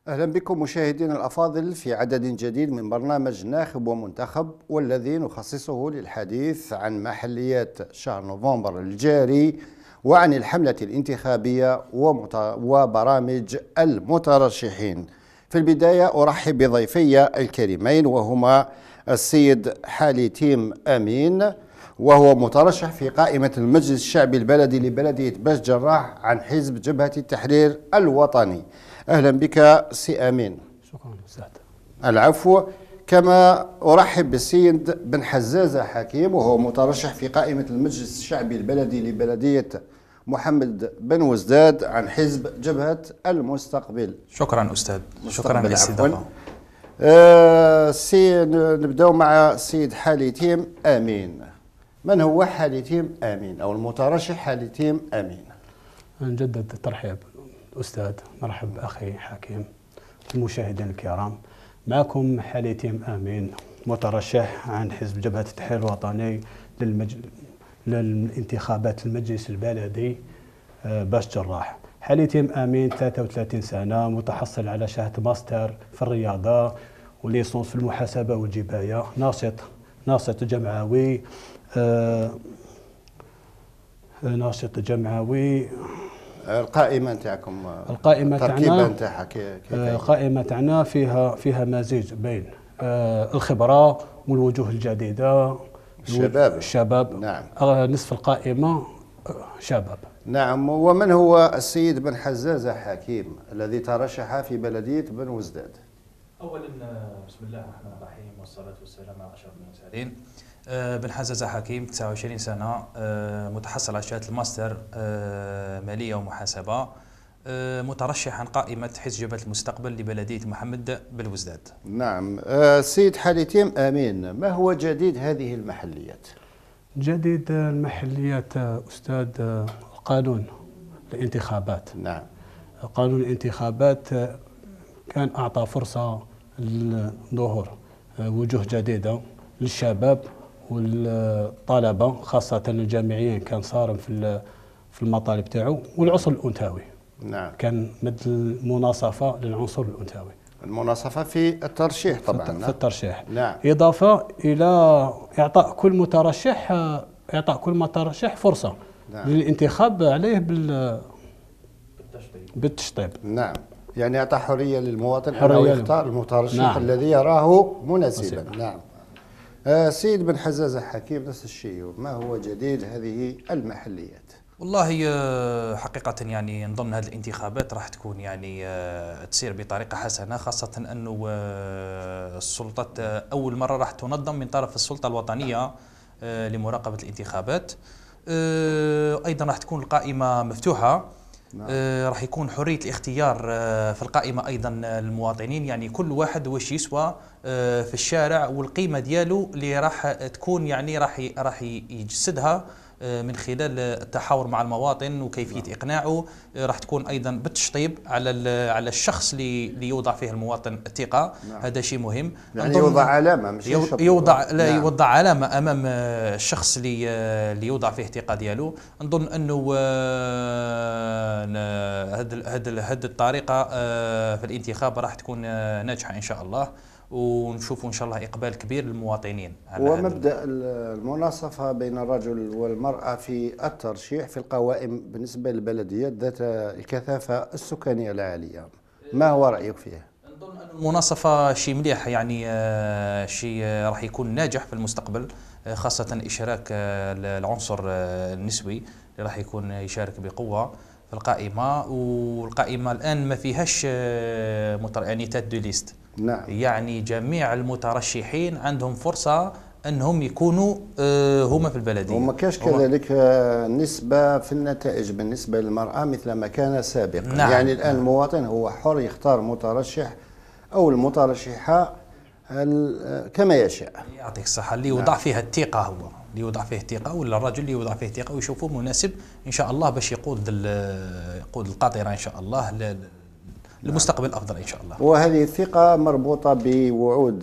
أهلا بكم مشاهدينا الأفاضل في عدد جديد من برنامج ناخب ومنتخب، والذي نخصصه للحديث عن محليات شهر نوفمبر الجاري وعن الحملة الانتخابية وبرامج المترشحين. في البداية أرحب بضيفي الكريمين، وهما السيد حالتيم أمين، وهو مترشح في قائمة المجلس الشعبي البلدي لبلدية باش جراح عن حزب جبهة التحرير الوطني. أهلا بك سي أمين. شكرا أستاذ. العفو. كما أرحب بالسيد بن حزازة حكيم، وهو مترشح في قائمة المجلس الشعبي البلدي لبلدية محمد بن وزداد عن حزب جبهة المستقبل. شكرا أستاذ، شكرا للاستضافة. نبدأ مع السيد حالتيم أمين. من هو حالتيم أمين أو المترشح حالتيم أمين؟ نجدد الترحيب أستاذ، مرحب أخي حكيم، المشاهدين الكرام. معكم حالتيم أمين، مترشح عن حزب جبهة التحرير الوطني للانتخابات المجلس البلدي باش جراح. حالتيم أمين 33 سنة، متحصل على شهادة ماستر في الرياضة وليسونس في المحاسبة والجباية، ناشط جمعوي القائمة نتاعكم، القائمة تركيبة نتاعها القائمة تاعنا فيها مزيج بين الخبرة والوجوه الجديدة، الشباب. نعم. نصف القائمة شباب. نعم. ومن هو السيد بن حزازة حكيم الذي ترشح في بلدية بن وزداد؟ أولا بسم الله الرحمن الرحيم، والصلاة والسلام على أشرف المرسلين. بن حزازة حكيم 29 سنة، متحصل على شهادة الماستر مالية ومحاسبة، مترشح عن قائمة حزب جبهة المستقبل لبلدية محمد بن وزداد. نعم. سيد حالتيم أمين، ما هو جديد هذه المحليات؟ جديد المحليات أستاذ قانون الانتخابات. نعم. قانون الانتخابات كان أعطى فرصة لظهور وجوه جديدة للشباب والطلبة، خاصة الجامعيين، كان صارم في المطالب تاعو، والعنصر الأنثوي. نعم. كان مثل مناصفة للعنصر الأنثوي، المناصفة في الترشيح طبعا. في الترشيح. نعم. إضافة إلى إعطاء كل مترشح فرصة. نعم. للانتخاب عليه بالتشطيب. نعم. يعني أعطى حرية للمواطن أنه يختار المترشح. نعم. الذي يراه مناسبا. نعم. سيد بن حزازة حكيم، نفس الشيء، ما هو جديد هذه المحليات؟ والله حقيقة يعني نظن هذه الانتخابات راح تكون يعني تسير بطريقة حسنة، خاصة أنه السلطات أول مرة راح تنظم من طرف السلطة الوطنية لمراقبة الانتخابات. أيضا راح تكون القائمة مفتوحة. نعم. راح يكون حرية الاختيار في القائمة أيضا المواطنين، يعني كل واحد واش يسوى في الشارع، والقيمة ديالو اللي راح تكون يعني راح يجسدها من خلال التحاور مع المواطن وكيفية. نعم. إقناعه. راح تكون أيضا بالتشطيب على الشخص اللي يوضع فيه المواطن الثقة. نعم. هذا شيء مهم، يعني يوضع علامة، مش يوضع لا. نعم. يوضع علامة أمام الشخص اللي يوضع فيه الثقة ديالو. نظن أنه هذه الطريقة في الانتخاب راح تكون ناجحة إن شاء الله، ونشوفوا إن شاء الله إقبال كبير للمواطنين. ومبدأ المناصفة بين الرجل والمرأة في الترشيح في القوائم بالنسبة للبلديات ذات الكثافة السكانية العالية، ما هو رأيك فيه؟ نظن أن المناصفة شيء مليح، يعني شيء راح يكون ناجح في المستقبل، خاصة إشراك العنصر النسوي اللي راح يكون يشارك بقوة في القائمة. والقائمة الآن ما فيهاش يعني تات دو ليست. نعم. يعني جميع المترشحين عندهم فرصة أنهم يكونوا هما في البلدية. وما كاش كذلك نسبة في النتائج بالنسبة للمرأة مثل ما كان سابقا. نعم. يعني الآن المواطن هو حر يختار مترشح أو المترشحة كما يشاء. يعطيك الصحة. اللي يوضع. نعم. فيها الثقة، هو اللي يوضع فيه الثقة، ولا الرجل اللي يوضع فيه الثقة ويشوفوه مناسب إن شاء الله باش يقود القاطرة إن شاء الله لمستقبل أفضل إن شاء الله. وهذه الثقة مربوطة بوعود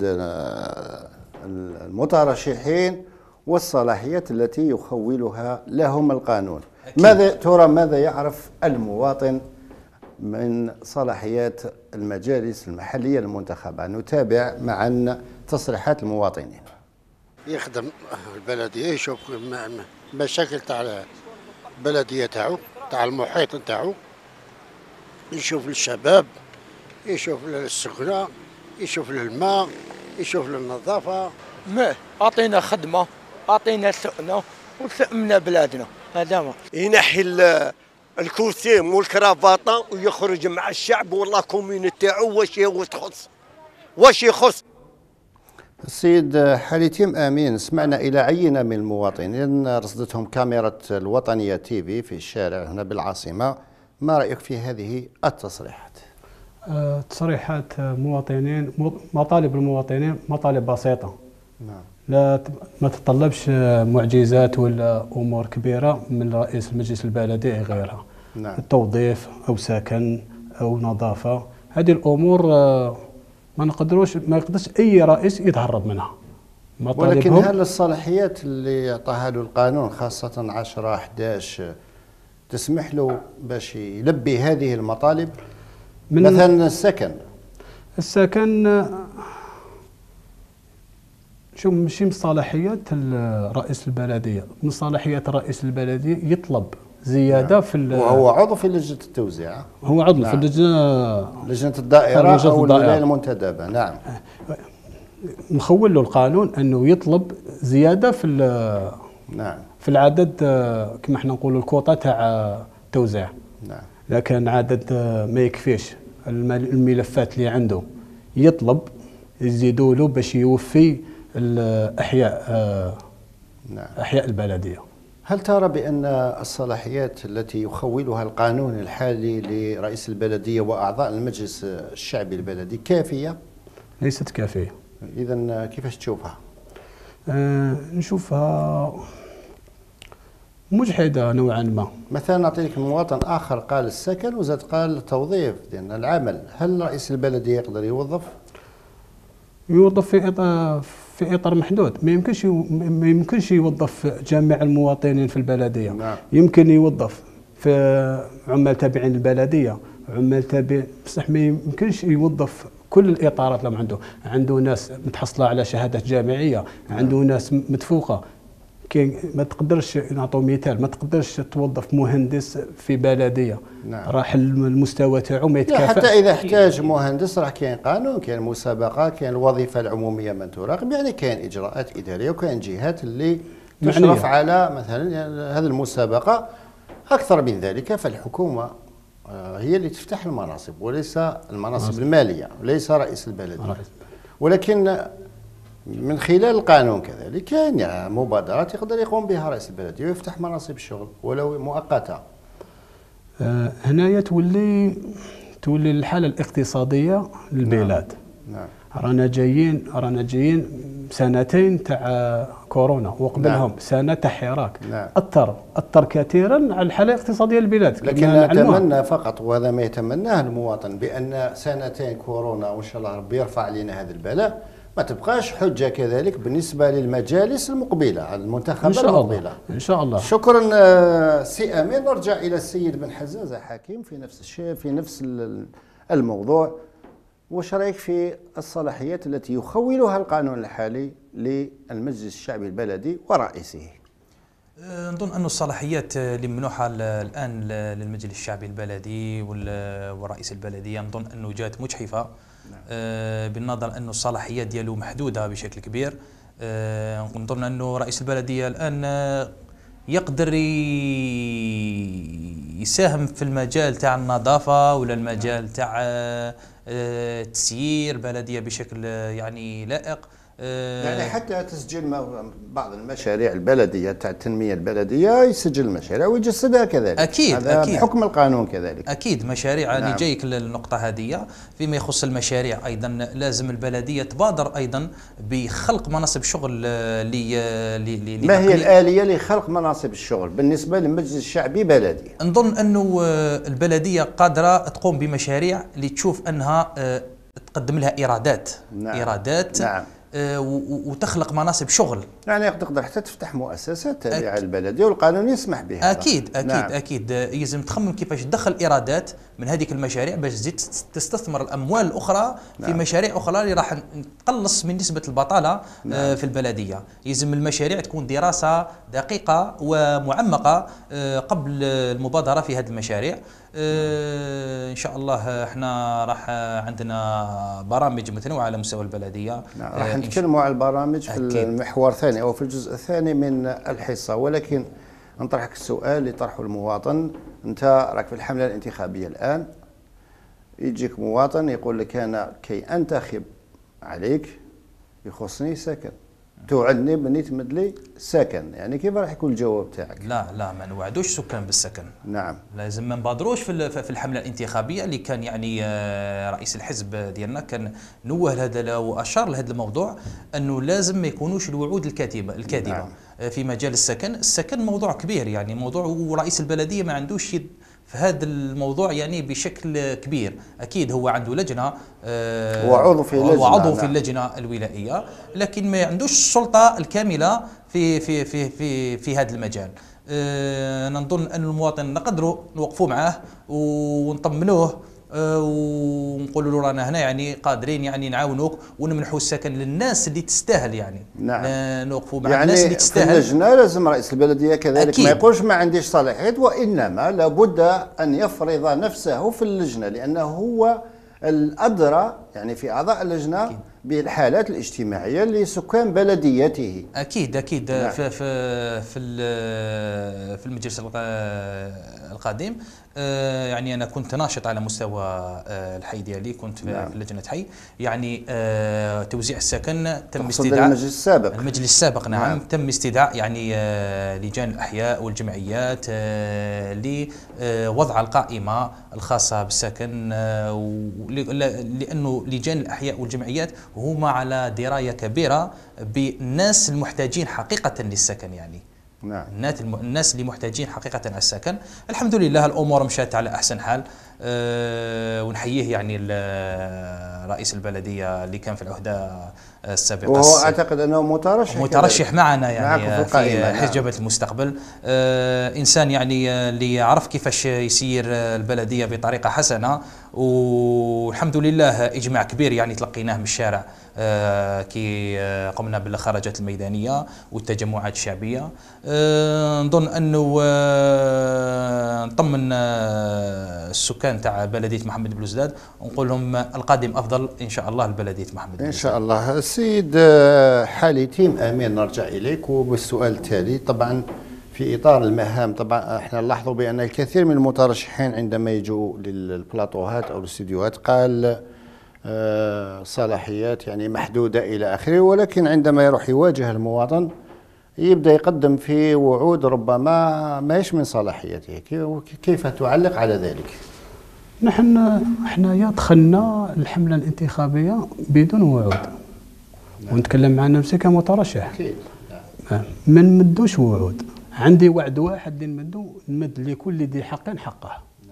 المترشحين والصلاحيات التي يخولها لهم القانون. أكيد. ماذا يعرف المواطن من صلاحيات المجالس المحلية المنتخبة. نتابع معا تصريحات المواطنين. يخدم البلدية، يشوف مشاكل تاع البلدية تاعو، تاع المحيط تاعو، يشوف للشباب، يشوف للسكنة، يشوف للماء، يشوف للنظافة. ما أعطينا خدمة، أعطينا سؤنا وسأمنا بلادنا. هذا ما ينحي الكوسيم والكرافاطة ويخرج مع الشعب والله كومين تاعو واش يخص. السيد حليتيم أمين، سمعنا إلى عينة من المواطنين رصدتهم كاميرا الوطنية تي في في الشارع هنا بالعاصمة، ما رأيك في هذه التصريحات؟ تصريحات مواطنين، مطالب المواطنين مطالب بسيطة. نعم. لا ما تتطلبش معجزات ولا أمور كبيرة من رئيس المجلس البلدي غيرها. نعم. التوظيف أو سكن أو نظافة، هذه الأمور ما يقدرش أي رئيس يتهرب منها. ولكن هل الصلاحيات اللي أعطاها له القانون خاصة 10/11 تسمح له باش يلبي هذه المطالب؟ مثلا السكن شو ماشي من صلاحيات رئيس البلدية، من صلاحيات رئيس البلدية يطلب زيادة. نعم. وهو عضو في لجنة التوزيع، هو عضو. نعم. في لجنة الدائرة أو الولاية المنتدبة. نعم. مخول له القانون أنه يطلب زيادة في نعم في العدد، كما احنا نقولوا الكوطة تاع التوزيع. نعم. لكن عدد ما يكفيش الملفات اللي عنده، يطلب يزيدوا له باش يوفي الأحياء. نعم. أحياء البلدية. هل ترى بأن الصلاحيات التي يخولها القانون الحالي لرئيس البلدية وأعضاء المجلس الشعبي البلدي كافية؟ ليست كافية. إذن كيفاش تشوفها؟ نشوفها مجحدة نوعا ما. مثلا نعطيك مواطن آخر قال السكن وزاد قال التوظيف لأن العمل، هل رئيس البلدية يقدر يوظف في إطار محدود؟ ما يمكنش يوظف جميع المواطنين في البلدية. نعم. يمكن يوظف في عمال تابعين للبلدية، عمال تابعين، بصح ما يمكنش يوظف كل الإطارات اللي عنده ناس متحصلة على شهادات جامعية. نعم. عنده ناس مدفوقة. ما تقدرش نعطوا مثال، ما تقدرش توظف مهندس في بلديه. نعم. راح المستوى تاعو ما يتكافئ. حتى اذا احتاج مهندس راه كاين قانون، كاين مسابقه، كاين الوظيفه العموميه من تراقب، يعني كاين اجراءات اداريه وكاين جهات اللي تشرف على مثلا يعني هذه المسابقه. اكثر من ذلك فالحكومه هي اللي تفتح المناصب وليس المناصب الماليه، وليس رئيس البلديه. ولكن من خلال القانون كذلك كاين يعني مبادرات يقدر يقوم بها رئيس البلدية ويفتح مناصب الشغل ولو مؤقتة. هنايا تولي الحالة الاقتصادية للبلاد. نعم. رانا جايين سنتين تاع كورونا وقبلهم. نعم. سنة تاع حراك. نعم. أثر كثيرا على الحالة الاقتصادية للبلاد. لكن نتمنى فقط، وهذا ما يتمناه المواطن، بأن سنتين كورونا وإن شاء الله ربي يرفع علينا هذا البلاء ما تبقاش حجة كذلك بالنسبة للمجالس المقبلة المنتخبة المقبلة. إن شاء الله. شكرا سي أمين. نرجع إلى السيد بن حزازة حكيم في نفس الشيء، في نفس الموضوع. وش رأيك في الصلاحيات التي يخولها القانون الحالي للمجلس الشعبي البلدي ورئيسه؟ نظن أن الصلاحيات اللي ممنوحة الآن للمجلس الشعبي البلدي ورئيس البلدية نظن أنه جات مجحفة. بالنظر أنه الصلاحيات ديالو محدودة بشكل كبير. نظن أنه رئيس البلدية الآن يقدر يساهم في المجال تاع النظافة ولا المجال تاع تسيير بلدية بشكل يعني لائق. يعني حتى تسجيل بعض المشاريع البلدية تاع التنمية البلدية، يسجل المشاريع ويجسدها كذلك. أكيد هذا أكيد بحكم القانون كذلك. أكيد مشاريع. نعم. نجيك للنقطة هذه. فيما يخص المشاريع أيضا لازم البلدية تبادر أيضا بخلق مناصب شغل ما هي الآلية لخلق مناصب الشغل بالنسبة للمجلس الشعبي بلدي؟ نظن أنه البلدية قادرة تقوم بمشاريع اللي تشوف أنها تقدم لها إيرادات. نعم. إيرادات. نعم. وتخلق مناصب شغل. يعني تقدر حتى تفتح مؤسسات تابعه للبلديه والقانون يسمح بها. اكيد اكيد نعم. اكيد يلزم تخمم كيفاش تدخل ايرادات من هذيك المشاريع باش تزيد تستثمر الاموال الاخرى في مشاريع اخرى اللي راح تقلص من نسبه البطاله في البلديه. يلزم المشاريع تكون دراسه دقيقه ومعمقه قبل المبادره في هذه المشاريع. ان شاء الله احنا راح عندنا برامج متنوعه على مستوى البلديه. راح نتكلموا على البرامج في المحور الثاني او في الجزء الثاني من الحصه، ولكن نطرحك السؤال اللي طرحه المواطن. انت راك في الحمله الانتخابيه الان، يجيك مواطن يقول لك انا كي انتخب عليك يخصني سكن، توعدني بني تمد لي سكن، يعني كيف راح يكون الجواب تاعك؟ لا ما نوعدوش سكان بالسكن. نعم. لازم ما نبادروش في الحمله الانتخابيه اللي كان يعني رئيس الحزب ديالنا كان نوه لهذا واشار لهذا الموضوع، انه لازم ما يكونوش الوعود الكاذبه. نعم. في مجال السكن موضوع كبير، يعني موضوع، ورئيس البلديه ما عندوش يد في هذا الموضوع يعني بشكل كبير. اكيد هو عنده لجنه، هو عضو في اللجنه، هو عضو في اللجنه الولائيه، لكن ما عندوش السلطه الكامله في هذا المجال. نظن ان المواطن نقدروا نوقفوا معاه ونطمنوه ونقولوا له رانا هنا يعني قادرين يعني نعاونوك ونمنحوا السكن للناس اللي تستاهل يعني. نعم. نوقفوا مع يعني الناس اللي تستاهل. في اللجنه لازم رئيس البلديه كذلك أكيد. ما يقولش ما عنديش صلاحيات، وانما لابد ان يفرض نفسه في اللجنه، لانه هو الادرى يعني في اعضاء اللجنه أكيد. بالحالات الاجتماعيه لسكان بلديته. اكيد نعم. في المجلس القادم يعني انا كنت ناشط على مستوى الحي ديالي، كنت في لجنه حي، يعني توزيع السكن تم استدعاء المجلس السابق. نعم. تم استدعاء يعني لجان الاحياء والجمعيات لوضع القائمه الخاصه بالسكن، لانه لجان الاحياء والجمعيات هما على درايه كبيره بالناس المحتاجين حقيقه للسكن يعني. نعم. الناس اللي محتاجين حقيقة على السكن. الحمد لله الأمور مشات على أحسن حال، ونحييه يعني رئيس البلدية اللي كان في العهدة السابقة، وهو أعتقد أنه مترشح معنا يعني في حزب المستقبل. إنسان يعني اللي عرف كيفاش يسير البلدية بطريقة حسنة، والحمد لله إجماع كبير يعني تلقيناه من الشارع كي قمنا بالخرجات الميدانية والتجمعات الشعبية. نظن أنه نطمن السكان تاع بلدية محمد بلوزداد ونقول لهم القادم أفضل إن شاء الله لبلدية محمد بلوزداد. إن شاء الله. السيد حالي تيم أمين، نرجع إليك وبالسؤال التالي. طبعا في إطار المهام، طبعا احنا نلاحظوا بأن الكثير من المترشحين عندما يجوا للبلاطوهات أو الاستديوهات قال صلاحيات يعني محدودة إلى آخره، ولكن عندما يروح يواجه المواطن يبدأ يقدم في وعود ربما ماهيش من صلاحيته. كيف تعلق على ذلك؟ احنا دخلنا الحملة الانتخابية بدون وعود. ونتكلم عن نفسي كمترشح. أكيد. ما نمدوش وعود. عندي وعد واحد اللي نمد لكل ذي حق حقه.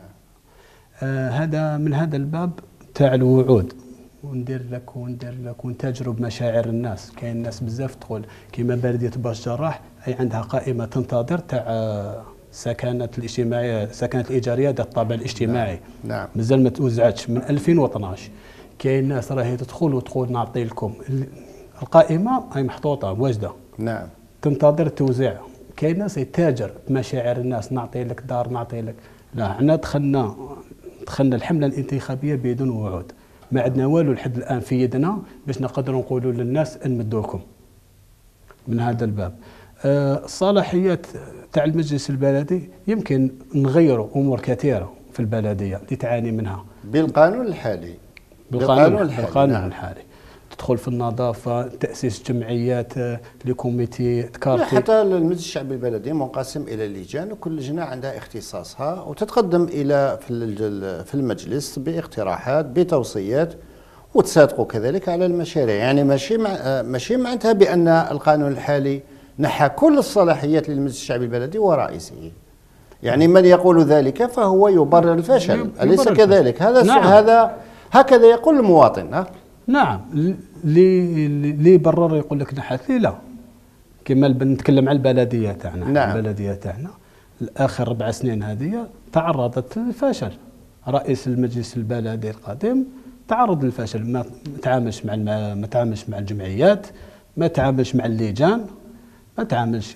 هذا من هذا الباب تاع الوعود، وندير لك ونتاجروا بمشاعر الناس. كاين الناس بزاف تقول كيما بلديه باش جراح اي عندها قائمه تنتظر تاع سكنات الاجتماعيه، سكنات الايجاريه ذات الطابع الاجتماعي. نعم. مازال ما توزعتش من 2012. كاين ناس راهي تدخل وتقول نعطي لكم القائمه، هي محطوطه واجده. نعم. تنتظر التوزيع. كاين ناس يتاجر بمشاعر الناس، نعطي لك دار نعطي لك. لا، احنا دخلنا الحمله الانتخابيه بدون وعود. ما عندنا والو لحد الان في يدنا باش نقدروا نقولوا للناس نمدوكم. من هذا الباب الصلاحيات تاع المجلس البلدي يمكن نغيروا امور كثيره في البلديه اللي تعاني منها بالقانون الحالي. بالقانون الحالي تدخل في النظافه، تاسيس جمعيات لكوميتي تكارتي. حتى المجلس الشعبي البلدي منقسم الى لجان، وكل لجنه عندها اختصاصها وتتقدم الى في المجلس باقتراحات بتوصيات وتصادقوا كذلك على المشاريع. يعني ماشي معناتها بان القانون الحالي نحى كل الصلاحيات للمجلس الشعبي البلدي ورئيسه. يعني من يقول ذلك فهو يبرر الفشل، أليس كذلك؟ هذا نعم. هذا هكذا يقول المواطن. نعم، اللي برر يقول لك نحاثي لا، كما نتكلم على البلديه تاعنا. نعم. البلديه تاعنا الاخر 4 سنين هذه تعرضت للفشل. رئيس المجلس البلدي القديم تعرض للفشل، ما تعاملش مع الجمعيات، ما تعاملش مع اللجان، ما تعاملش،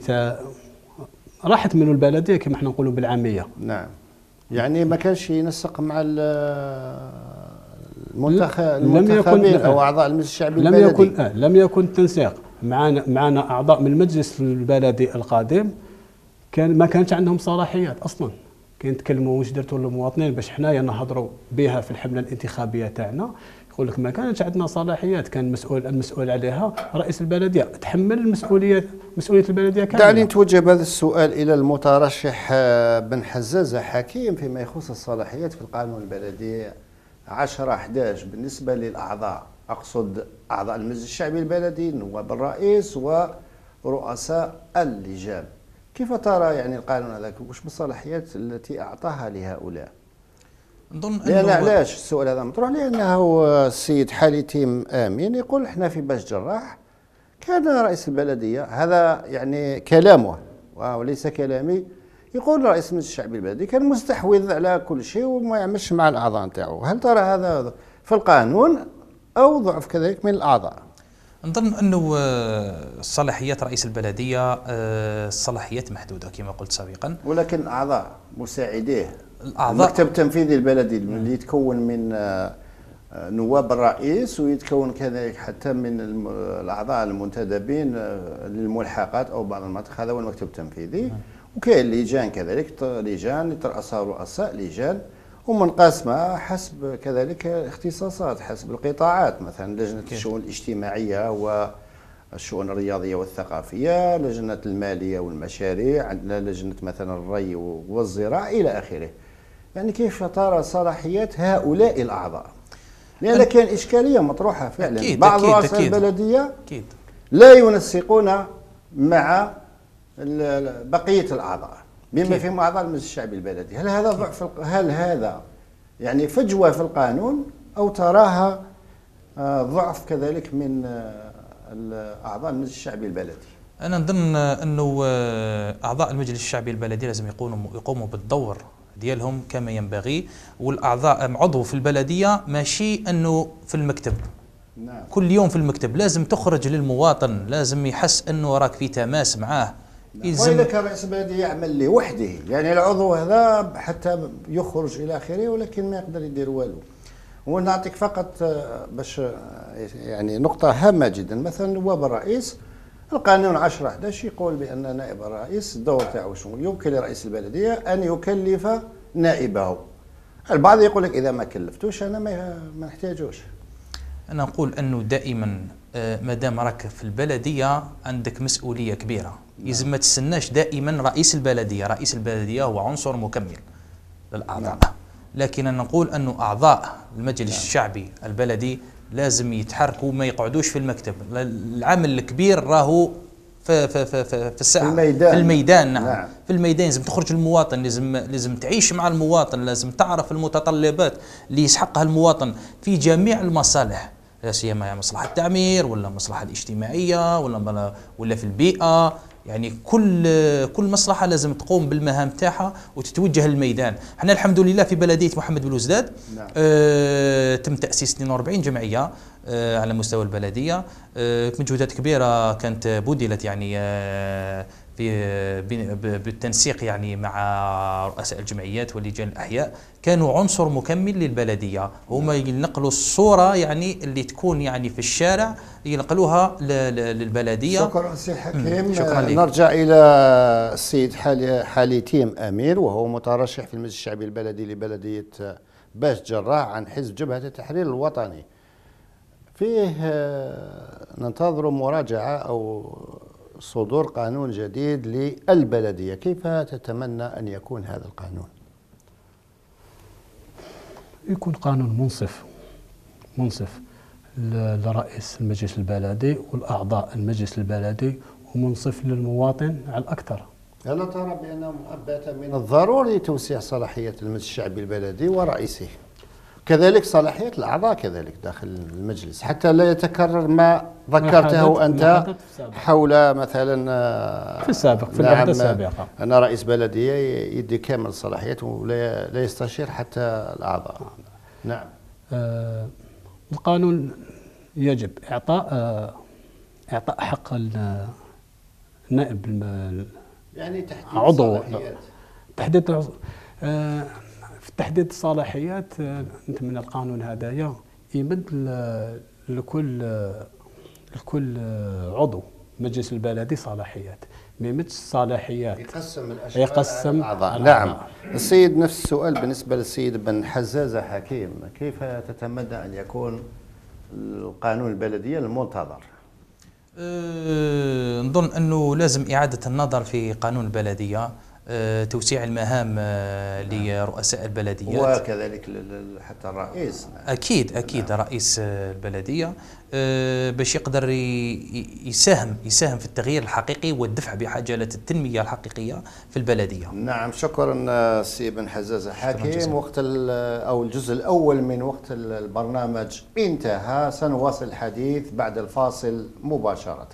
راحت منه البلديه كما احنا نقولوا بالعاميه. نعم. يعني ما كانش ينسق مع المنتخبين او اعضاء المجلس الشعبي البلدي. لم يكن تنسيق. معنا اعضاء من المجلس البلدي القادم ما كانش عندهم صلاحيات اصلا. كاين يتكلموا واش درتوا للمواطنين باش حنايا نهضروا بها في الحمله الانتخابيه تاعنا، يقول لك ما كانش عندنا صلاحيات، كان المسؤول عليها رئيس البلديه، تحمل مسؤوليه البلديه كامله. دعني نتوجه بهذا السؤال الى المترشح بن حزازه حكيم فيما يخص الصلاحيات في القانون البلدي 10/11 بالنسبه للاعضاء، اقصد اعضاء المجلس الشعبي البلدي، نواب الرئيس ورؤساء اللجان. كيف ترى يعني القانون هذاك واش بالصلاحيات التي اعطاها لهؤلاء؟ نظن لأن علاش السؤال هذا مطروح؟ لأنه السيد حليتيم آمين يقول احنا في باش جراح كان رئيس البلدية، هذا يعني كلامه وليس كلامي، يقول رئيس المجلس الشعبي البلدي كان مستحوذ على كل شيء وما يعملش مع الأعضاء نتاعو. هل ترى هذا في القانون أو ضعف كذلك من الأعضاء؟ نظن أنه صلاحيات رئيس البلدية الصلاحيات محدودة كما قلت سابقا، ولكن أعضاء مساعديه الأعضاء المكتب التنفيذي البلدي اللي يتكون من نواب الرئيس ويتكون كذلك حتى من الأعضاء المنتدبين للملحقات أو بعض المناطق، هذا هو المكتب التنفيذي. وكاين لجان كذلك، لجان يترأسها رؤساء لجان ومنقسمة حسب كذلك اختصاصات، حسب القطاعات، مثلا لجنة الشؤون الاجتماعية والشؤون الرياضية والثقافية، لجنة المالية والمشاريع، عندنا لجنة مثلا الري والزراعة إلى آخره. يعني كيف ترى صلاحيات هؤلاء الأعضاء؟ لأن كان إشكالية مطروحة فعلا. أكيد بعض أكيد رؤساء أكيد البلدية أكيد لا ينسقون مع بقية الأعضاء بما فيهم أعضاء المجلس الشعبي البلدي. هل هذا ضعف؟ هل هذا يعني فجوة في القانون أو تراها ضعف كذلك من أعضاء المجلس الشعبي البلدي؟ أنا نظن أنه أعضاء المجلس الشعبي البلدي لازم يقوموا بالدور ديالهم كما ينبغي، والأعضاء عضو في البلدية ماشي أنه في المكتب. نعم. كل يوم في المكتب، لازم تخرج للمواطن، لازم يحس أنه راك في تماس معاه. وإذا كان رئيس البلدية يعمل لوحده، يعني العضو هذا حتى يخرج إلى آخره ولكن ما يقدر يدير والو. ونعطيك فقط باش يعني نقطة هامة جدا، مثلا نواب الرئيس القانون 10/11 يقول بأن نائب الرئيس الدور تاعو شنو؟ يمكن لرئيس البلدية أن يكلف نائبه. البعض يقول لك إذا ما كلفتوش أنا ما نحتاجوش. أنا نقول أنه دائما ما دام راك في البلدية عندك مسؤولية كبيرة، لازم ما تستناش دائما رئيس البلدية. رئيس البلدية هو عنصر مكمل للأعضاء. لكن أنا نقول أنه أعضاء المجلس الشعبي البلدي لازم يتحركوا، ما يقعدوش في المكتب. العمل الكبير راهو في الساحه، في الميدان. نعم. في الميدان لازم تخرج المواطن، لازم تعيش مع المواطن، لازم تعرف المتطلبات اللي يسحقها المواطن في جميع المصالح، لا سيما مصلحه التعمير ولا المصلحه الاجتماعيه ولا في البيئه. يعني كل مصلحه لازم تقوم بالمهام تاعها وتتوجه للميدان. احنا الحمد لله في بلديه محمد بن نعم. تم تاسيس 42 جمعيه على مستوى البلديه. مجهودات كبيره كانت بذلت يعني بالتنسيق يعني مع رؤساء الجمعيات ولجان الاحياء، كانوا عنصر مكمل للبلديه. هما ينقلوا الصوره يعني اللي تكون يعني في الشارع ينقلوها للبلديه. شكرا سي حكيم. شكرا لك. نرجع الى السيد حليتيم امير وهو مترشح في المجلس الشعبي البلدي لبلديه باش جراح عن حزب جبهه التحرير الوطني. فيه ننتظر مراجعه او صدور قانون جديد للبلدية، كيف تتمنى أن يكون هذا القانون؟ يكون قانون منصف لرئيس المجلس البلدي والأعضاء المجلس البلدي، ومنصف للمواطن على الأكثر. ألا ترى بأنه بات من الضروري توسيع صلاحية المجلس الشعبي البلدي ورئيسه؟ كذلك صلاحيات الأعضاء كذلك داخل المجلس حتى لا يتكرر ما ذكرته أنت حول مثلا في السابق في نعم العهد السابقة أن رئيس بلدية يدي كامل الصلاحيات ولا لا يستشير حتى الأعضاء. نعم. القانون يجب إعطاء حق النائب يعني تحديد عضو الصلاحيات. تحديد في تحديد الصلاحيات انت من القانون هذايا يمد لكل عضو مجلس البلدي صلاحيات، ما يمدش صلاحيات يقسم الاشغال يقسم الأعضاء. نعم. السيد نفس السؤال بالنسبة للسيد بن حزازة حكيم، كيف تتمنى أن يكون القانون البلدية المنتظر؟ نظن أنه لازم إعادة النظر في قانون البلدية، توسيع المهام لرؤساء البلديات وكذلك حتى الرئيس. أكيد رئيس البلدية باش يقدر يساهم في التغيير الحقيقي والدفع بحاجة التنمية الحقيقية في البلدية. نعم شكرا سي بن حزازة حكيم. وقت أو الجزء الأول من وقت البرنامج انتهى، سنواصل الحديث بعد الفاصل مباشرة.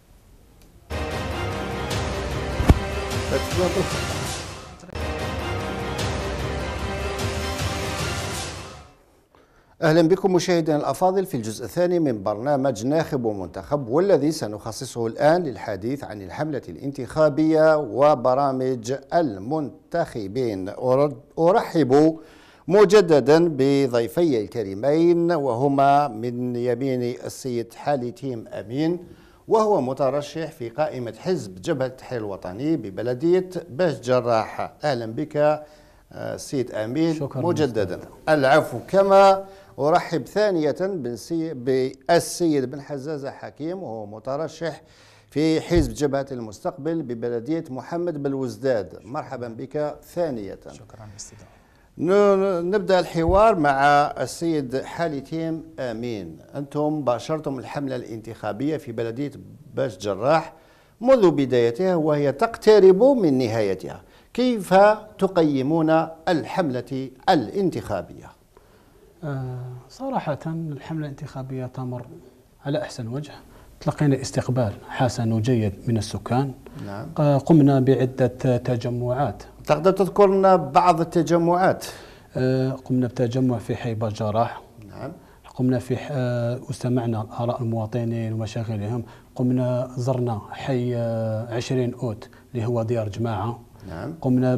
أهلا بكم مشاهدينا الأفاضل في الجزء الثاني من برنامج ناخب ومنتخب، والذي سنخصصه الآن للحديث عن الحملة الانتخابية وبرامج المنتخبين. أرحب مجددا بضيفي الكريمين، وهما من يمين السيد حالتيم أمين، وهو مترشح في قائمة حزب جبهة التحرير الوطني ببلدية باش جراح. أهلا بك سيد أمين. شكرا مجددا. العفو. كما أرحب ثانية بالسيد بن حزازة حكيم، وهو مترشح في حزب جبهة المستقبل ببلدية محمد بالوزداد. مرحبا بك ثانية. شكرا بالاستضافة. نبدأ الحوار مع السيد حالتيم أمين. أنتم باشرتم الحملة الانتخابية في بلدية باش جراح منذ بدايتها وهي تقترب من نهايتها، كيف تقيمون الحملة الانتخابية؟ صراحة الحملة الانتخابية تمر على أحسن وجه. تلقينا استقبال حسن وجيد من السكان. نعم. قمنا بعدة تجمعات. تقدر تذكر لنا بعض التجمعات؟ قمنا بتجمع في حي باش جراح. نعم. قمنا في واستمعنا آراء المواطنين ومشاغلهم. قمنا زرنا حي 20 أوت اللي هو ديار جماعة. نعم. قمنا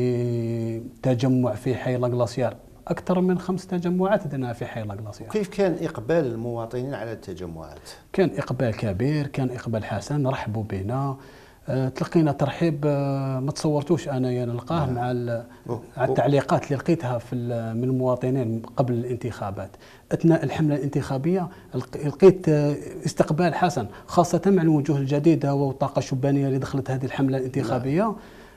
بتجمع في حي لاغلاسيار. أكثر من 5 تجمعات درناها في حي لاغلاسيار. كيف كان إقبال المواطنين على التجمعات؟ كان إقبال كبير، كان إقبال حسن، رحبوا بنا. تلقينا ترحيب ما تصورتوش أنا نلقاه مع التعليقات اللي لقيتها من المواطنين قبل الانتخابات. أثناء الحملة الانتخابية لقيت استقبال حسن، خاصة مع الوجوه الجديدة والطاقة الشبانية اللي دخلت هذه الحملة الانتخابية.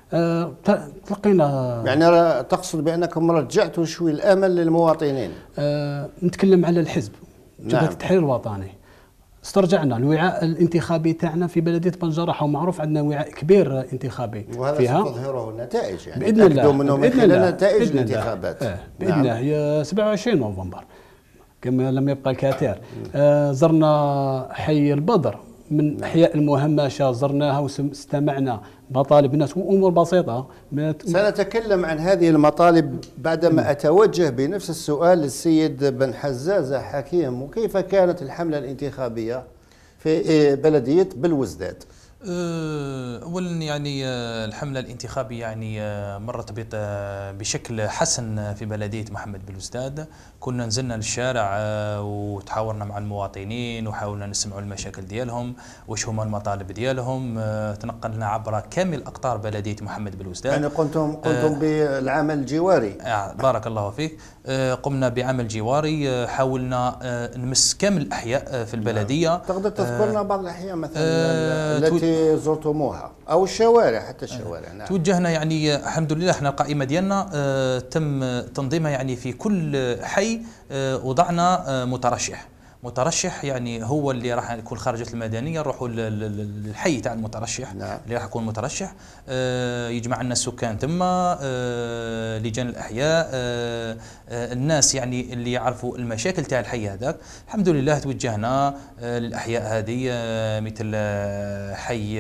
تلقينا يعني تقصد بأنكم رجعتوا شوي الأمل للمواطنين؟ نتكلم على الحزب جبهة نعم. التحرير الوطني. استرجعنا الوعاء الانتخابي تاعنا في بلدية بنجرح، ومعروف عندنا وعاء كبير انتخابي وهذا فيها. ستظهره النتائج يعني بإذن الله من خلال نتائج الانتخابات. بإذن الله. هي 27 نوفمبر كما لم يبقى الكثير. زرنا حي البدر من أحياء المهمشة، زرناها واستمعنا مطالب الناس وأمور بسيطة. سنتكلم عن هذه المطالب بعدما أتوجه بنفس السؤال للسيد بن حزازة حكيم. وكيف كانت الحملة الانتخابية في بلدية بالوزداد؟ أولا يعني الحملة الانتخابية يعني مرت بشكل حسن في بلدية محمد بالوزداد. كنا نزلنا للشارع وتحاورنا مع المواطنين وحاولنا نسمعوا المشاكل ديالهم واش هما المطالب ديالهم. تنقلنا عبر كامل أقطار بلدية محمد بالوزداد. يعني قمتم بالعمل الجواري. بارك الله فيك. قمنا بعمل جواري، حاولنا نمس كامل الأحياء في البلدية. تقدر تذكرنا بعض الأحياء مثلا التي زرتموها أو الشوارع، حتى الشوارع. نعم. توجهنا يعني الحمد لله احنا القائمة ديالنا تم تنظيمها يعني في كل حي وضعنا مترشح مترشح يعني هو اللي راح يكون خارجة المدنية، نروحوا للحي تاع المترشح. نعم. اللي راح يكون مترشح، يجمع لنا السكان ثم لجان الأحياء، الناس يعني اللي يعرفوا المشاكل تاع الحي هذاك. الحمد لله توجهنا للأحياء هذه، مثل حي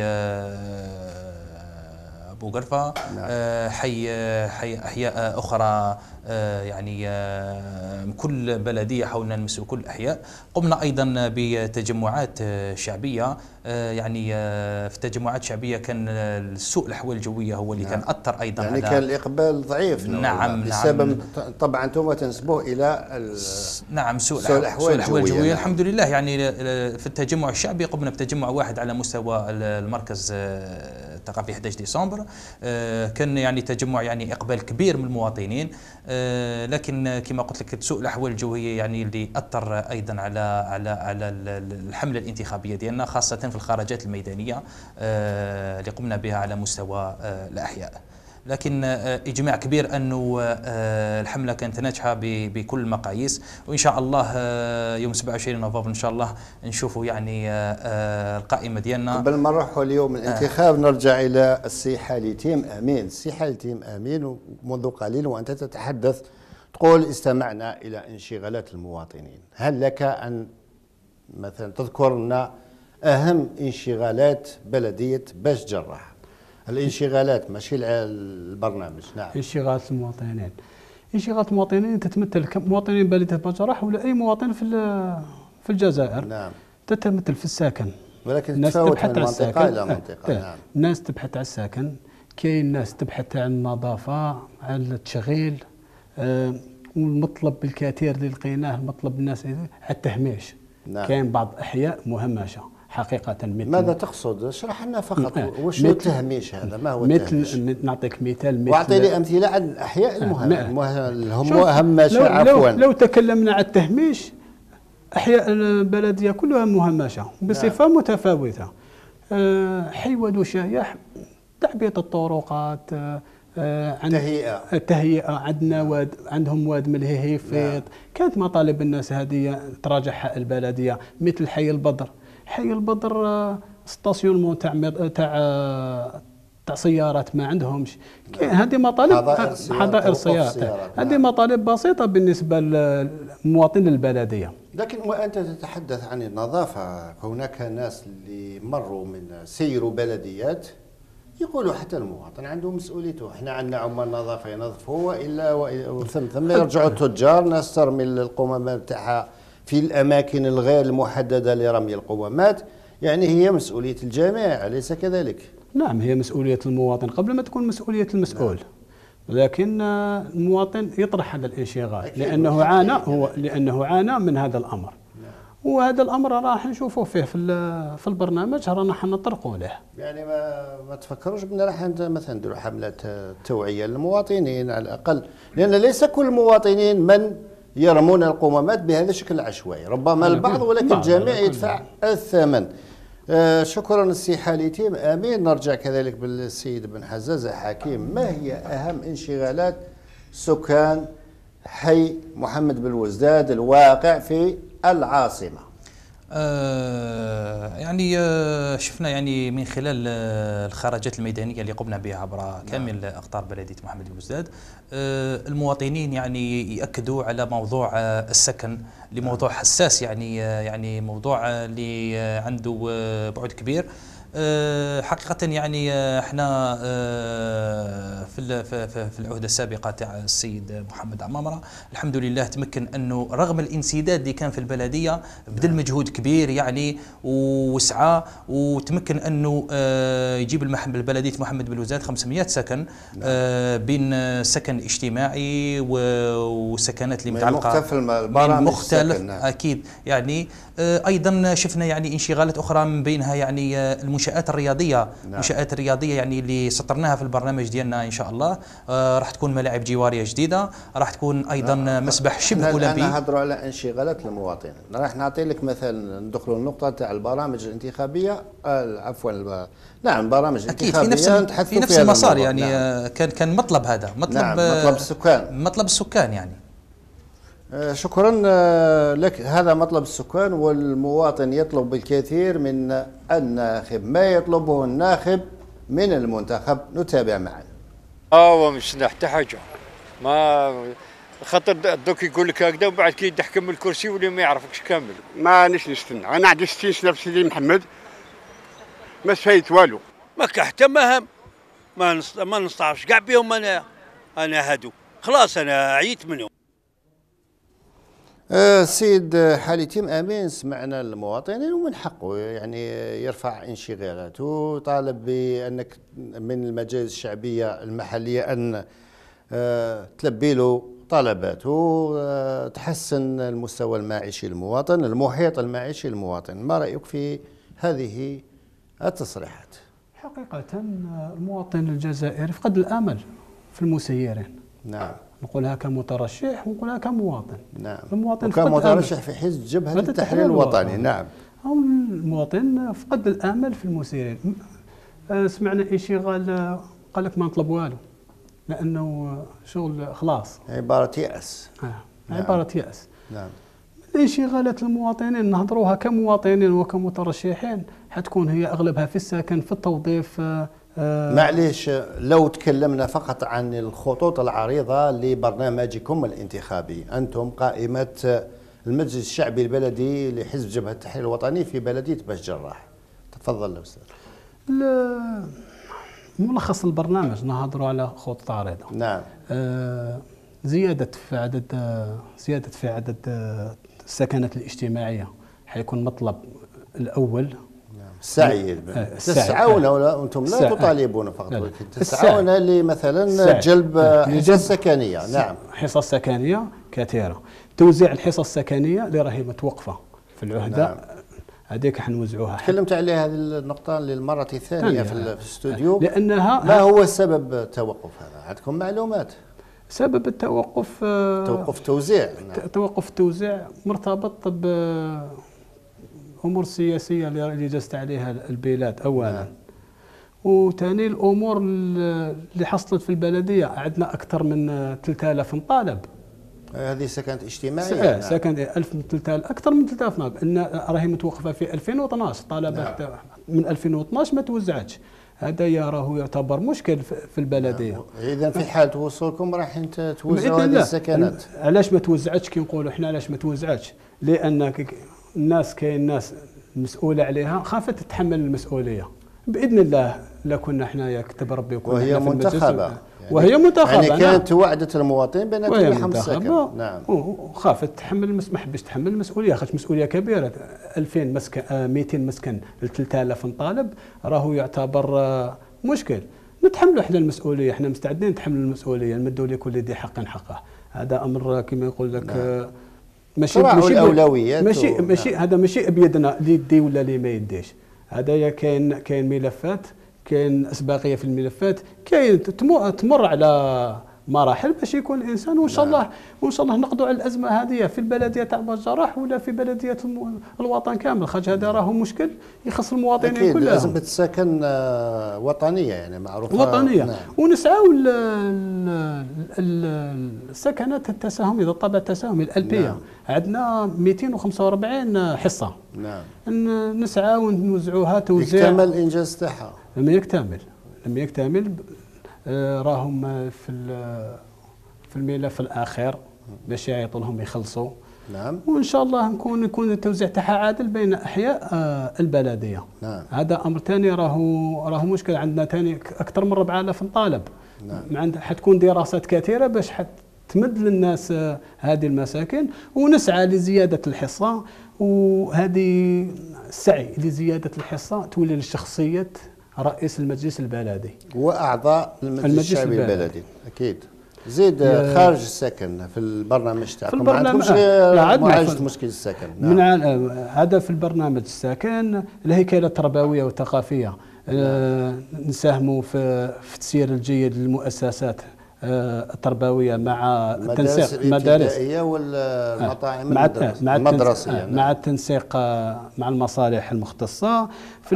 أبو قرفة. نعم. حي أحياء أخرى، يعني كل بلدية حاولنا نمسوا كل الأحياء. قمنا أيضا بتجمعات شعبية، يعني في التجمعات الشعبية كان سوء الأحوال الجوية هو اللي نعم. كان أثر أيضا يعني على كان الإقبال ضعيف. نعم. بسبب طبعا أنتم تنسبوه إلى نعم سوء الأحوال الجوية. نعم. الحمد لله يعني في التجمع الشعبي قمنا بتجمع واحد على مستوى المركز الثقافي 11 ديسمبر. كان يعني تجمع يعني إقبال كبير من المواطنين، لكن كما قلت لك سوء الأحوال الجوية يعني اللي أثر أيضا على الحملة الانتخابية ديالنا، خاصة في الخرجات الميدانية اللي قمنا بها على مستوى الأحياء. لكن إجماع كبير أنه الحملة كانت ناجحة بكل المقاييس، وإن شاء الله يوم 27 نوفمبر إن شاء الله نشوفوا يعني القائمة ديالنا. قبل ما نروحوا اليوم الانتخاب نرجع إلى السي حالتيم أمين. السي حالتيم أمين، منذ قليل وأنت تتحدث تقول استمعنا إلى انشغالات المواطنين، هل لك أن مثلا تذكر لنا أهم انشغالات بلدية باش جراح؟ الانشغالات ماشي البرنامج. نعم. انشغالات المواطنين، انشغالات المواطنين تتمثل كمواطنين بلدية باش جراح ولا أي مواطن في الجزائر. نعم. تتمثل في الساكن، ولكن الناس تفاوت تبحث من على منطقة الساكن. إلى منطقة. نعم. الناس تبحث على الساكن، كاين ناس تبحث عن النظافة، على التشغيل، والمطلب الكثير اللي لقيناه المطلب الناس على التهميش. نعم. كاين بعض الأحياء مهمشة حقيقة. مثل ماذا تقصد؟ اشرح لنا فقط وش هو التهميش هذا؟ ما هو التهميش؟ نعطيك مثال. واعطي لي امثله عن الاحياء المهمشه. عفوا، لو تكلمنا عن التهميش، احياء البلديه كلها مهمشه بصفه متفاوته. حي ودو شايح، تعبئه الطرقات، التهيئه عندنا عندهم واد ملهي فيض. كانت مطالب الناس هذه تراجعها البلديه، مثل حي البدر. حي البدر ستاسيونمون تاع سيارات ما عندهمش. هذه مطالب حظائر سيارات. هذه مطالب بسيطه بالنسبه للمواطن البلديه. لكن وانت تتحدث عن النظافه، هناك ناس اللي مروا من سيروا بلديات يقولوا حتى المواطن عنده مسؤوليته. احنا عندنا عمال نظافه ينظفوا والا ثم يرجعوا التجار، ناس ترمي القمامات تاعها في الاماكن الغير المحدده لرمي القمامات. يعني هي مسؤوليه الجميع، اليس كذلك؟ نعم، هي مسؤوليه المواطن قبل ما تكون مسؤوليه المسؤول. نعم. لكن المواطن يطرح هذا الانشغال لانه عانى من هذا الامر. وهذا الامر راح نشوفوه فيه في البرنامج، رانا حنطرقوا له. يعني ما تفكروش بان راح مثلا نديروا حملات توعيه للمواطنين على الاقل، لان ليس كل المواطنين من يرمون القمامات بهذا الشكل العشوائي، ربما البعض ولكن الجميع يدفع الثمن. شكرا السي حالتيم امين. نرجع كذلك بالسيد بن حزازة حكيم. ما هي اهم انشغالات سكان حي محمد بن الوزداد الواقع في العاصمة؟ يعني شفنا يعني من خلال الخرجات الميدانية اللي قمنا بها عبر كامل أقطار بلدية محمد بن الوزداد، المواطنين يعني يأكدوا على موضوع السكن، لموضوع حساس، يعني موضوع اللي عنده بعد كبير. حقيقة يعني احنا في العهدة السابقة تاع السيد محمد عمامرة الحمد لله تمكن انه رغم الانسداد اللي كان في البلدية بذل مجهود كبير يعني وسعى، وتمكن انه يجيب البلدية محمد بن الوزداد 500 سكن بين سكن اجتماعي وسكنات اللي متعلقة من مختلف. اكيد يعني ايضا شفنا يعني انشغالات اخرى من بينها يعني المنشآت الرياضية. المنشآت الرياضية يعني اللي سطرناها في البرنامج ديالنا ان شاء الله. راح تكون ملاعب جوارية جديدة، راح تكون ايضا مسبح شبه اولمبي. نهضروا على انشغالات المواطنين، راح نعطي لك مثلا ندخلوا النقطة تاع البرامج الانتخابية. عفوا نعم، برامج اكيد انتخابية في نفس المسار يعني. نعم. كان مطلب هذا، مطلب السكان. مطلب السكان يعني. شكرا لك. هذا مطلب السكان، والمواطن يطلب بالكثير من الناخب. ما يطلبه الناخب من المنتخب؟ نتابع معا. مش حتى حاجه، ما خاطر دوك يقول لك هكذا وبعد كي يدحكم الكرسي واللي ما يعرفكش كامل. ما نش نستنى، انا عندي 60 سنه في سيدي محمد، ما سفايت والو، ما كان حتى مهم، ما نستعرفش كاع بهم. انا هادو خلاص انا عييت منهم. السيد حليتيم امين، سمعنا المواطنين ومن حقه يعني يرفع انشغالاته، طالب بانك من المجالس الشعبيه المحليه ان تلبي له طلباته، تحسن المستوى المعيشي للمواطن، المحيط المعيشي للمواطن. ما رايك في هذه التصريحات؟ حقيقه المواطن الجزائري فقد الامل في المسيرين. نعم، نقولها كمترشح ونقولها كمواطن. نعم، المواطن وكمترشح في حزب جبهة التحرير الوطني. نعم، المواطن فقد الامل في المسيرين. سمعنا إشي قال لك ما نطلب والو لانه شغل خلاص، عبارة يأس. نعم. عبارة يأس. نعم، الانشغالات المواطنين نهضروها كمواطنين وكمترشحين حتكون هي اغلبها في السكن، في التوظيف. معليش، لو تكلمنا فقط عن الخطوط العريضة لبرنامجكم الانتخابي، أنتم قائمة المجلس الشعبي البلدي لحزب جبهة التحرير الوطني في بلدية باش جراح. تفضل أستاذ. ملخص البرنامج نهضروا على خطوط عريضة. نعم. زيادة في عدد السكنات الاجتماعية حيكون مطلب الأول. السعي. تسعون ولا أنتم لا تطالبون فقط، ولكن تسعون لمثلا جلب حصص سكنية. نعم، حصص سكنية كثيرة. توزيع الحصص السكنية اللي راهي متوقفة في العهدة. نعم. هذيك حنوزعوها. تكلمت عليها هذه النقطة للمرة الثانية في الاستوديو، لأنها ما هو سبب التوقف هذا؟ عندكم معلومات؟ سبب التوقف توقف توزيع. نعم. توقف التوزيع مرتبط بأمور سياسية اللي جست عليها البلاد أولا. نعم. وثاني الأمور اللي حصلت في البلدية، عندنا أكثر من 3000 طالب. هذه سكنت اجتماعية. نعم. سكن 1000 من 3000، أكثر من 3000 طالب. إن راهي متوقفة في 2012 طالبات. نعم. من 2012 ما توزعتش. هذا راهو يعتبر مشكل في البلديه. اذا في حال وصولكم راح توزعوا هذه السكنات. علاش ما توزعتش؟ كي نقولوا احنا علاش ما توزعتش؟ لان الناس، كاين ناس مسؤوله عليها خافت تتحمل المسؤوليه. باذن الله لا كنا احنا كتب ربي وكنا وهي منتخبه. وهي منتخبه. يعني كانت وعدت المواطن بان تمنحهم السكن. نعم. وخافت تحمل ما حبش تحمل المسؤوليه، خاطر مسؤوليه كبيره. 2000 مسكن، 200 مسكن ل 3000 طالب راهو يعتبر مشكل. نتحملوا احنا المسؤوليه، احنا مستعدين نتحمل المسؤوليه، نمدوا لكل ذي حق حقه. هذا امر كما يقول لك. نعم. ماشي الاولويات. ماشي هذا ماشي بيدنا اللي يدي ولا اللي ما يديش. هذا كاين ملفات، كاين اسباقيه في الملفات، كاين تمر على مراحل باش يكون الانسان. وان شاء الله نقضوا على الازمه هذه في البلديه تاع باش جراح ولا في بلديه الوطن كامل، خاطر هذا راهو مشكل يخص المواطنين كلهم. أزمة السكن وطنيه يعني معروفه. وطنيه. نعم. ونسعوا السكنات التساهميه، الطابع التساهمي الالبيه. نعم. عندنا 245 حصه. نعم. نسعى ونوزعوها توزيع. يكتمل الانجاز تاعها. لم يكتمل. راهم في الملف الاخير باش يعيطوا لهم يخلصوا. نعم. وان شاء الله يكون التوزيع تاعها عادل بين احياء البلديه. نعم. هذا امر ثاني راهو مشكل. عندنا ثاني اكثر من 4000 طالب. نعم. حتكون دراسات كثيره باش تمد للناس هذه المساكن، ونسعى لزياده الحصه. وهذه السعي لزياده الحصه تولي لشخصيه رئيس المجلس البلدي واعضاء المجلس الشعبي البلدي. اكيد. زيد خارج السكن في البرنامج تاعكم ما عندكمش معالجه مشكل السكن؟ نعم. هذا في البرنامج السكن الهيكله التربويه والثقافيه. نساهموا في التسيير الجيد للمؤسسات التربويه مع المدارس التنسيق الابتدائيه والمطاعم المدرسيه مع التنسيق مع المصالح المختصه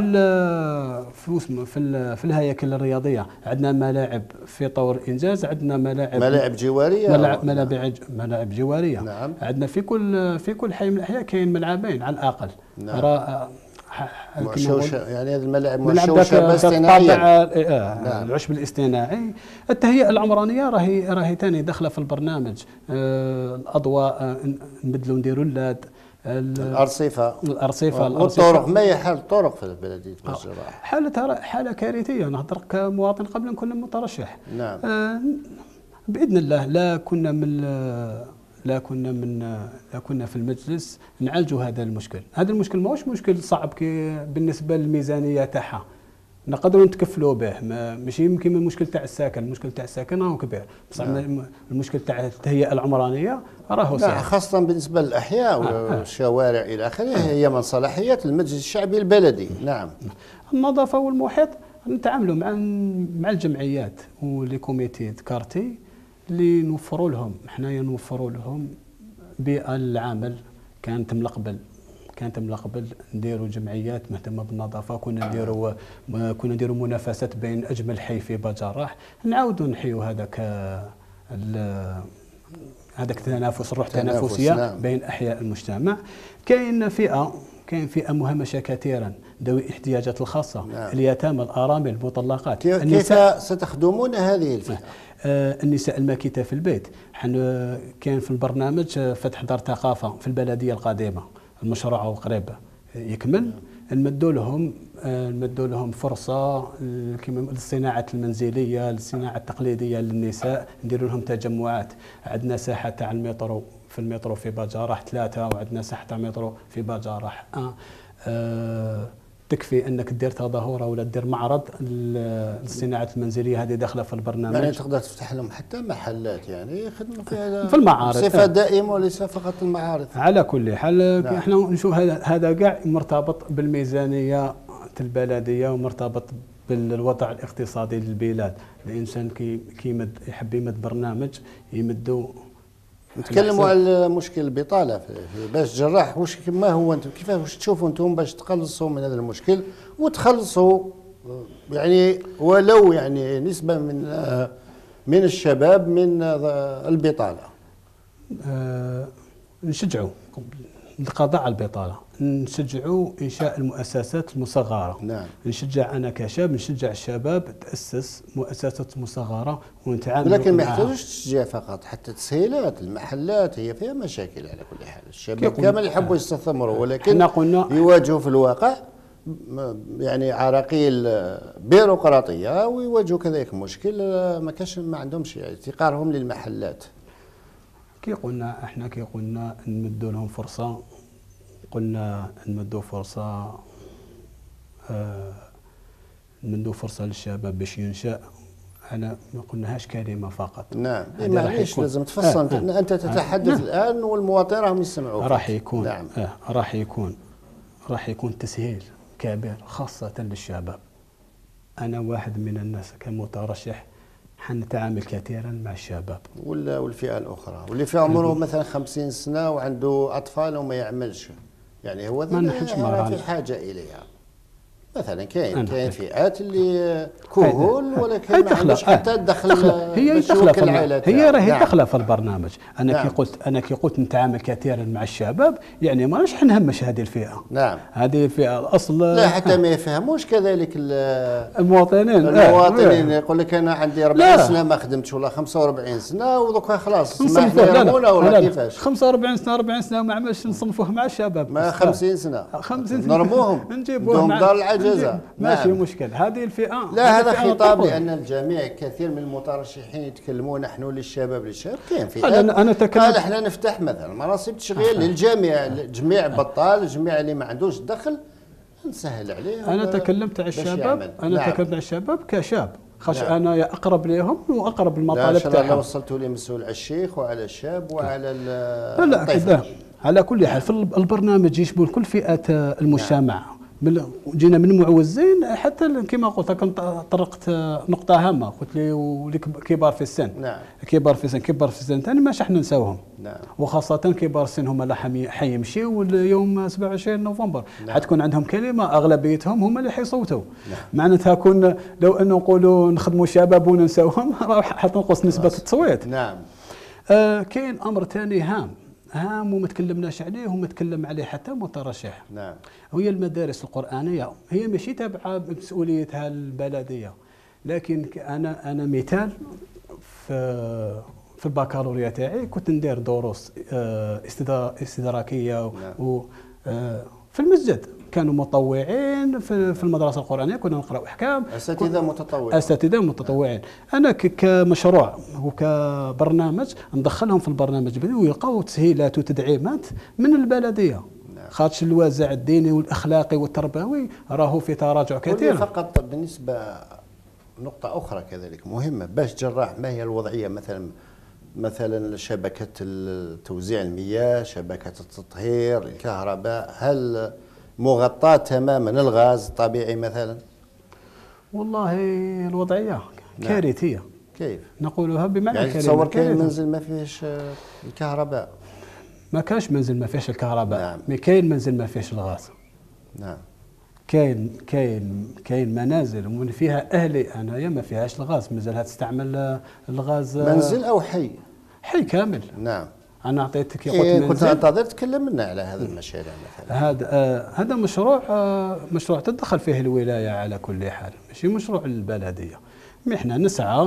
في الهياكل الرياضيه. عندنا ملاعب في طور الانجاز، عندنا ملاعب جواريه، ملاعب جواريه. نعم. عندنا في كل حي من الاحياء كاين ملعبين على الاقل. نعم. معشوشه، يعني هذه الملاعب معشوشه باصطناعيه. نعم. العشب الاصطناعي. التهيئه العمرانيه راهي ثاني داخله في البرنامج. الاضواء نبدلوا نديروا اللاد، الارصفه والطرق. ما هي حال الطرق في بلديه باش الراحه؟ حاله كارثيه. نهضر كمواطن قبل نكون مترشح. نعم. باذن الله لا كنا في المجلس نعالجوا هذا المشكل. هذا المشكل ماهوش مشكل صعب بالنسبه للميزانيه تاعها، نقدروا نتكفلوا به. ماشي يمكن المشكل تاع الساكن، المشكل تاع الساكن راهو كبير، بصح المشكل تاع التهيئه العمرانيه راهو سهل. خاصه بالنسبه للاحياء والشوارع الى اخره، هي من صلاحيات المجلس الشعبي البلدي. نعم. النظافه والمحيط نتعاملوا مع الجمعيات ولي كوميتي كارتي اللي نوفروا لهم بيئه للعمل. كانت من قبل نديروا جمعيات مهتمه بالنظافه، كنا نديروا منافسات بين اجمل حي في بجراح، نعاودوا نحيوا هذاك التنافس، الروح التنافسيه. نعم. بين احياء المجتمع. كاين فئه مهمشه كثيرا ذوي الاحتياجات الخاصه. نعم. اليتامى، الارامل، المطلقات. كيف ستخدمون هذه الفئه؟ النساء الماكثة في البيت. كان في البرنامج فتح دار ثقافة في البلدية القديمة، المشروع قريب يكمل. نمدوا لهم فرصة للصناعة المنزلية، للصناعة التقليدية للنساء. نديروا لهم تجمعات. عندنا ساحة تاع المترو في بجراح 3، وعندنا ساحة تاع المترو في بجراح 1. تكفي انك دير تظاهره ولا دير معرض للصناعه المنزليه، هذه داخله في البرنامج. يعني تقدر تفتح لهم حتى محلات يعني يخدموا في المعارض بصفه دائمه وليس فقط المعارض. على كل حال. نعم. احنا نشوف هذا كاع مرتبط بالميزانيه البلديه ومرتبط بالوضع الاقتصادي للبلاد. الانسان كي يحب يمد برنامج يمدوا. نتكلموا على مشكل البطاله في باش جراح. ما هو انتم كيفاش تشوفوا انتم باش تخلصوا من هذا المشكل وتخلصوا يعني ولو يعني نسبه من الشباب من البطاله؟ نشجعوا القضاء على البطاله، نشجعوا انشاء المؤسسات المصغره. نعم. نشجع انا كشاب، نشجع الشباب تاسس مؤسسات مصغره ونتعامل. لكن ما يحتاجوش تشجيع فقط، حتى تسهيلات المحلات هي فيها مشاكل على كل حال. الشباب كامل يحبوا يستثمروا، ولكن يواجهوا في الواقع يعني عراقيل بيروقراطيه، ويواجهوا كذلك مشكل ما عندهمش يعني افتقارهم للمحلات. كي قلنا نمدوا لهم فرصه، نمدوا فرصه للشباب باش ينشأ. انا ما قلناهاش كلمه فقط. نعم. معليش لازم تفصل. انت تتحدث الان والمواطن راهم يسمعوك. نعم. راح يكون تسهيل كبير خاصه للشباب. انا واحد من الناس كمترشح حنتعامل كثيرا مع الشباب والفئه الاخرى، واللي في عمره مثلا 50 سنه وعنده اطفال وما يعملش، يعني هو في حاجه اليها. مثلا كاين فئات اللي كهول ولكن ما عندوش حتى الدخل. هي راهي داخله في البرنامج. انا كي قلت نتعامل كثيرا مع الشباب، يعني ما راش نهمش هذه الفئه. نعم. هذه الفئه الاصل. لا حتى ما يفهموش كذلك المواطنين. يقول لك انا عندي 40 سنه ما خدمتش ولا 45 سنه ودوكا خلاص نصنفوه. ولا كيفاش 45 سنه ما عملش نصنفوه مع الشباب. ما 50 سنه نرموهم نجيبوهم دار العجزه. ماشي مشكل هذه الفئه. لا هذا خطاب لان الجميع كثير من المترشحين يتكلمون نحن للشباب كاين فئات. انا قال احنا نفتح مثلا مناصب تشغيل للجميع، جميع بطال، جميع اللي ما عندوش دخل نسهل عليه. انا تكلمت على الشباب. تكلمت على الشباب كشاب، خاش انا اقرب لهم واقرب المطالب تاعهم. لا ان شاء الله وصلتوا لي مسؤول على الشيخ وعلى الشاب وعلى لا كذا. على كل حال في البرنامج يشمل كل فئات المجتمع. جينا من معوزين حتى كما قلت لك طرقت نقطه هامه، قلت لي كبار في السن. نعم. كبار في السن ثاني ماش احنا نساوهم. نعم. وخاصه كبار السن هما اللي حيمشيوا اليوم 27 نوفمبر. نعم. حتكون عندهم كلمه، اغلبيتهم هما اللي حيصوتوا. نعم. معناتها كون لو انه نقولوا نخدموا الشباب وننساوهم راح حتنقص نسبه التصويت. نعم. كاين امر ثاني هام وما تكلمناش عليه وما تكلم عليه حتى مترشح. نعم. وهي المدارس القرآنية، هي ماشي تابعة بمسؤوليتها البلدية، لكن أنا مثال في البكالوريا تاعي كنت ندير دروس استدراكية. نعم. في المسجد كانوا متطوعين في المدرسة القرآنية، كنا نقرأ أحكام. أساتذة متطوعين. أنا كمشروع وكبرنامج ندخلهم في البرنامج ويلقاو تسهيلات وتدعيمات من البلدية. خاطش الوازع الديني والأخلاقي والتربوي راهو في تراجع كثير. فقط بالنسبة نقطة أخرى كذلك مهمة، باش جراح ما هي الوضعية مثلا شبكة توزيع المياه، شبكة التطهير، الكهرباء، هل مغطاة تماما؟ الغاز الطبيعي مثلا؟ والله الوضعية كارثية. كيف؟ نقولها بمعنى يعني تصور كاين منزل ما فيهش الكهرباء؟ ما كاش منزل ما فيهش الكهرباء. نعم. مي كاين منزل ما فيهش الغاز. نعم. كاين منازل ومن فيها اهلي انايا ما فيهاش الغاز، مازالها تستعمل الغاز. منزل او حي كامل. نعم. انا اعطيتك قلت منزل. كنت انتظر تكلم لنا على هذا المشاريع مثلا. هذا مشروع تدخل فيه الولايه على كل حال، ماشي مشروع البلديه. احنا نسعى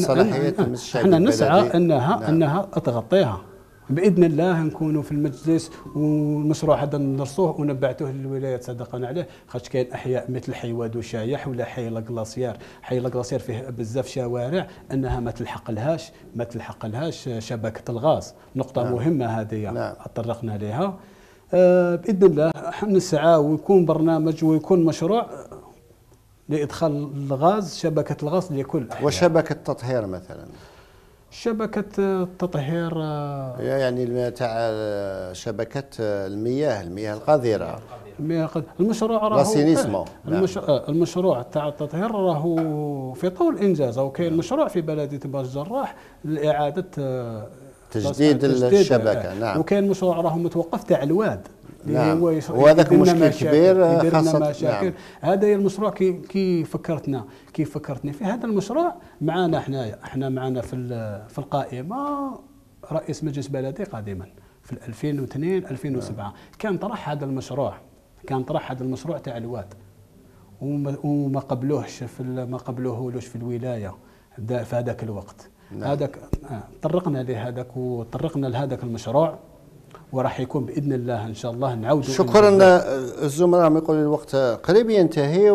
انها تغطيها باذن الله. نكونوا في المجلس والمشروع هذا ندرسوه ونبعتوه للولايه تصدقنا عليه، خاطر كاين احياء مثل حي وادو شايح ولا حي لاكلاصيار. حي لاكلاصيار فيه بزاف شوارع انها ما تلحق لهاش شبكه الغاز. نقطه نعم. مهمه هذه. نعم. طرقنا لها باذن الله. نسعى ويكون برنامج ويكون مشروع لادخال الغاز، شبكه الغاز لكل أحياء. وشبكه التطهير مثلا؟ شبكة التطهير يعني تاع شبكة المياه القذرة. المشروع راهو المشروع تاع التطهير راهو في طور الإنجاز، أو كاين مشروع في بلدية باش جراح لإعادة تجديد الشبكة. نعم. وكاين مشروع راهو متوقف تاع الواد. نعم. وهذاك مشكل كبير خاصة. مشاكل. نعم. هذا هي المشروع كي فكرتني في هذا المشروع. معنا احنا معنا في القائمة رئيس مجلس بلدي قديما في 2002 2007 كان طرح هذا المشروع تاع الواد، وما قبلوهش في الولاية في هذاك الوقت. نعم. طرقنا لهذاك وطرقنا لهذاك المشروع، وراح يكون باذن الله ان شاء الله نعود. شكرا. الزملاء راهم يقولوا الوقت قريب ينتهي،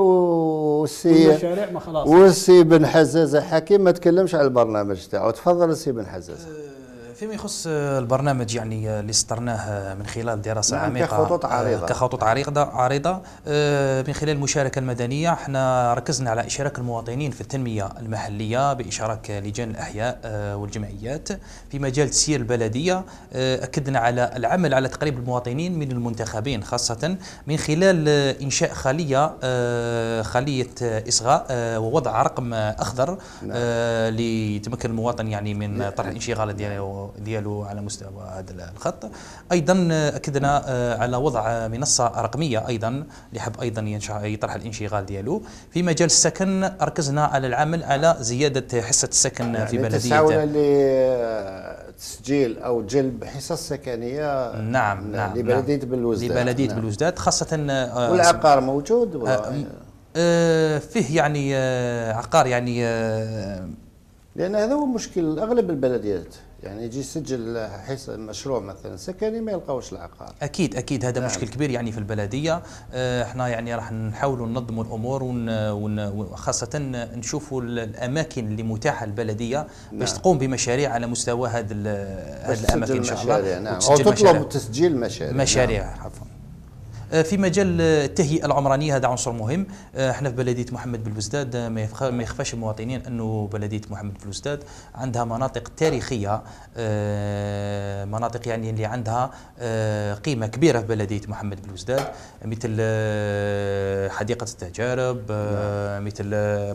والسي بن حزازه حكيم ما تكلمش على البرنامج تاعو. تفضل السي بن حزازه. فيما يخص البرنامج يعني اللي سطرناه من خلال دراسة عميقة كخطوط عريضة من خلال المشاركة المدنية، احنا ركزنا على إشراك المواطنين في التنمية المحلية بإشراك لجان الأحياء والجمعيات في مجال تسيير البلدية. أكدنا على العمل على تقريب المواطنين من المنتخبين، خاصة من خلال إنشاء خلية إصغاء ووضع رقم أخضر ليتمكن المواطن يعني من طرح الانشغال ديالو على مستوى هذا الخط. ايضا اكدنا على وضع منصه رقميه ايضا اللي حب ايضا يطرح الانشغال ديالو. في مجال السكن ركزنا على العمل على زياده حصه السكن يعني في بلديه. تساؤل لتسجيل او جلب حصص سكنيه. نعم. لبلديه بالوزداد خاصه. والعقار موجود فيه يعني عقار يعني لان هذا هو مشكل اغلب البلديات، يعني يجي يسجل مشروع مثلا سكني ما يلقاوش العقار. اكيد هذا نعم. مشكل كبير يعني في البلديه. احنا يعني راح نحاولوا ننظموا الامور وخاصه نشوفوا الاماكن اللي متاحه للبلديه باش نعم. تقوم بمشاريع على مستوى هذه الاماكن ان شاء الله. نعم. او تطلب تسجيل مشاريع. عفوا. في مجال التهيئة العمرانية هذا عنصر مهم. احنا في بلدية محمد بلوزداد ما يخفاش المواطنين أنه بلدية محمد بلوزداد عندها مناطق تاريخية، مناطق يعني اللي عندها قيمة كبيرة في بلدية محمد بلوزداد، مثل حديقة التجارب، مثل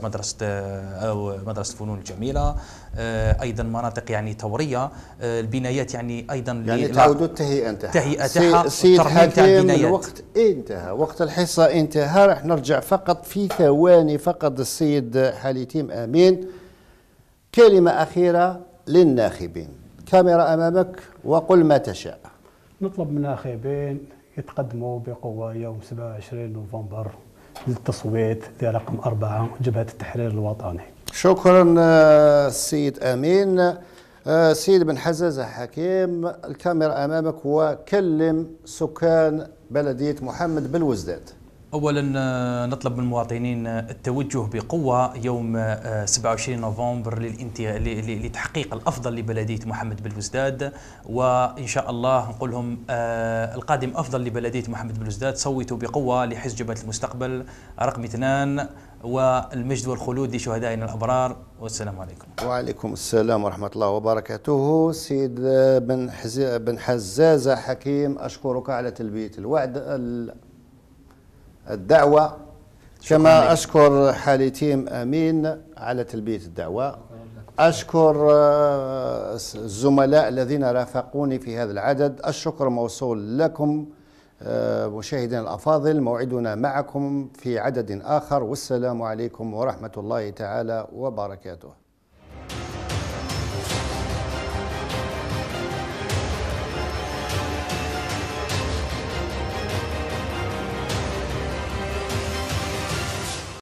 مدرسة فنون الجميلة، أيضا مناطق يعني تورية، البنايات يعني أيضا يعني تعودوا التهيئة تاعها. سيد حكيم، الوقت انتهى، وقت الحصة انتهى، راح نرجع فقط في ثواني فقط. السيد حليتيم أمين، كلمة أخيرة للناخبين، كاميرا أمامك وقل ما تشاء. نطلب من الناخبين يتقدموا بقوة يوم 27 نوفمبر للتصويت لرقم 4 جبهة التحرير الوطني. شكرا السيد أمين. سيد بن حزازة حكيم، الكاميرا أمامك وكلم سكان بلدية محمد بلوزداد. أولا نطلب من المواطنين التوجه بقوة يوم 27 نوفمبر لتحقيق الأفضل لبلدية محمد بلوزداد، وإن شاء الله نقول لهم القادم أفضل لبلدية محمد بلوزداد. صوتوا بقوة لحزب جبهة المستقبل رقم 2، والمجد والخلود لشهدائنا الأبرار، والسلام عليكم. وعليكم السلام ورحمة الله وبركاته. سيد بن حزازة حكيم، أشكرك على تلبية الدعوة، كما أشكر حليتيم أمين على تلبية الدعوة. أشكر الزملاء الذين رافقوني في هذا العدد. الشكر موصول لكم مشاهدينا الأفاضل، موعدنا معكم في عدد آخر، والسلام عليكم ورحمة الله تعالى وبركاته.